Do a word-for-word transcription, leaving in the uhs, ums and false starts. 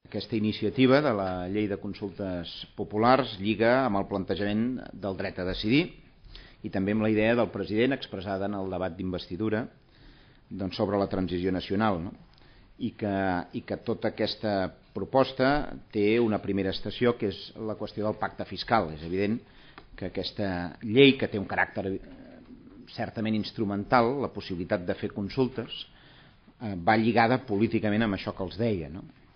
Aquesta iniciativa de la llei de consultes populars lliga amb el plantejament del dret a decidir i també amb la idea del president expressada en el debat d'investidura doncs, sobre la transició nacional, no? I, que, i que tota aquesta proposta té una primera estació, que és la qüestió del pacte fiscal. És evident que aquesta llei, que té un caràcter certament instrumental, la possibilitat de fer consultes, eh, va lligada políticament amb això que els deia, no?